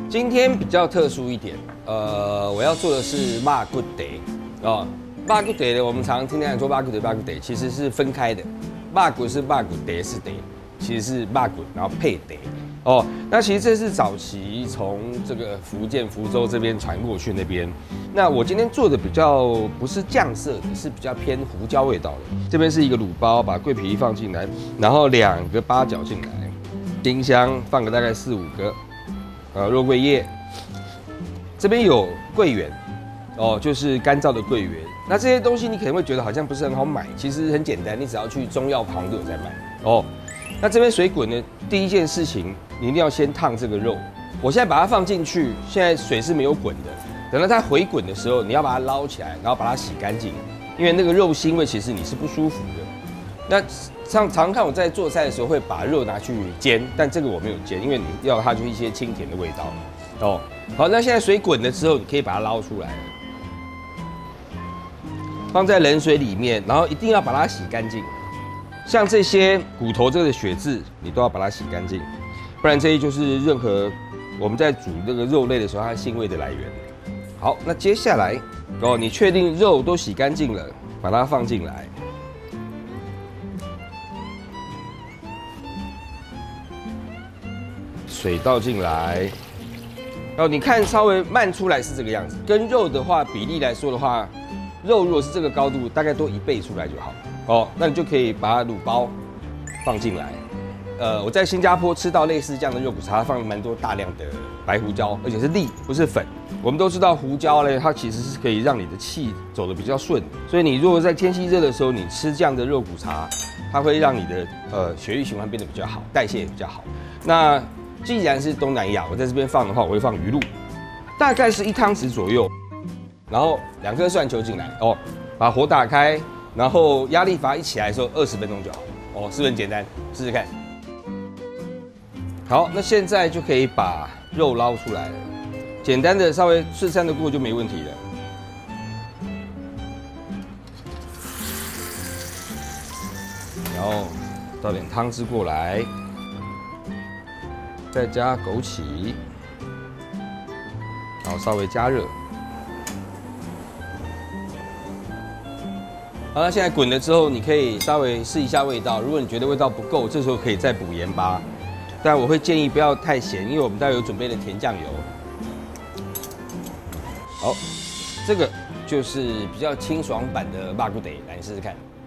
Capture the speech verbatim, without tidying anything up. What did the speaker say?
今天比较特殊一点，呃，我要做的是肉骨茶哦。肉骨茶呢，我们常常听人说肉骨茶、肉骨茶，其实是分开的。肉骨是肉骨，茶是茶，其实是肉骨，然后配茶。哦，那其实这是早期从这个福建福州这边传过去那边。那我今天做的比较不是酱色的，是比较偏胡椒味道的。这边是一个卤包，把桂皮放进来，然后两个八角进来，丁香放个大概四五个。呃，肉桂叶，这边有桂圆，哦，就是干燥的桂圆。那这些东西你可能会觉得好像不是很好买，其实很简单，你只要去中药行都有在卖哦。那这边水滚呢，第一件事情你一定要先烫这个肉。我现在把它放进去，现在水是没有滚的，等到它回滚的时候，你要把它捞起来，然后把它洗干净，因为那个肉腥味其实你是不舒服的。那常常看我在做菜的时候会把肉拿去煎，但这个我没有煎，因为你要它就是一些清甜的味道哦。好，那现在水滚了之后，你可以把它捞出来，放在冷水里面，然后一定要把它洗干净。像这些骨头这个血渍，你都要把它洗干净，不然这些就是任何我们在煮这个肉类的时候它腥味的来源。好，那接下来哦，你确定肉都洗干净了，把它放进来。水倒进来，然后你看稍微漫出来是这个样子，跟肉的话比例来说的话，肉如果是这个高度，大概多一倍出来就好哦。那你就可以把卤包放进来。呃，我在新加坡吃到类似这样的肉骨茶，它放了蛮多大量的白胡椒，而且是粒，不是粉。我们都知道胡椒呢，它其实是可以让你的气走得比较顺，所以你如果在天气热的时候，你吃这样的肉骨茶，它会让你的呃血液循环变得比较好，代谢也比较好。那既然是东南亚，我在这边放的话，我会放鱼露，大概是一汤匙左右，然后两颗蒜球进来哦，把火打开，然后压力阀一起来的时候，二十分钟就好哦，是不是很简单？试试看。好，那现在就可以把肉捞出来了，简单的稍微试散的过就没问题了。然后倒点汤汁过来。再加枸杞，然后稍微加热。好，那现在滚了之后，你可以稍微试一下味道。如果你觉得味道不够，这时候可以再补盐巴。但我会建议不要太咸，因为我们待会有准备的甜酱油。好，这个就是比较清爽版的肉骨茶，来你试试看。